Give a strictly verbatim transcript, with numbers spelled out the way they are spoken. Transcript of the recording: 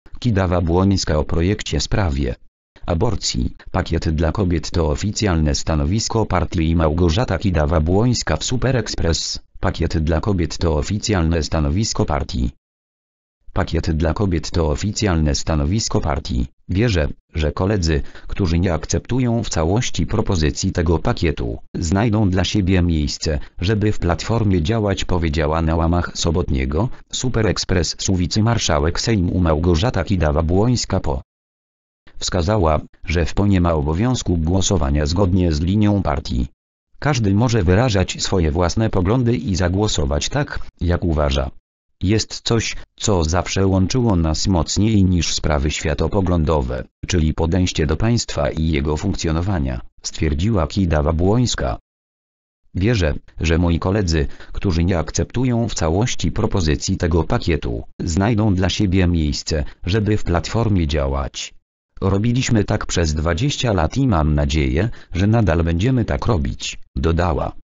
Kidawa-Błońska o projekcie sprawie aborcji. Pakiet dla kobiet to oficjalne stanowisko partii. Małgorzata Kidawa-Błońska w Super Express. Pakiet dla kobiet to oficjalne stanowisko partii. Pakiet dla kobiet to oficjalne stanowisko partii. Wierzę, że koledzy, którzy nie akceptują w całości propozycji tego pakietu, znajdą dla siebie miejsce, żeby w Platformie działać, powiedziała na łamach sobotniego Super Expressu wicemarszałek Sejmu Małgorzata Kidawa-Błońska. Po wskazała, że w P O nie ma obowiązku głosowania zgodnie z linią partii. Każdy może wyrażać swoje własne poglądy i zagłosować tak, jak uważa. Jest coś, co zawsze łączyło nas mocniej niż sprawy światopoglądowe, czyli podejście do państwa i jego funkcjonowania, stwierdziła Kidawa-Błońska. Wierzę, że moi koledzy, którzy nie akceptują w całości propozycji tego pakietu, znajdą dla siebie miejsce, żeby w Platformie działać. Robiliśmy tak przez dwadzieścia lat i mam nadzieję, że nadal będziemy tak robić, dodała.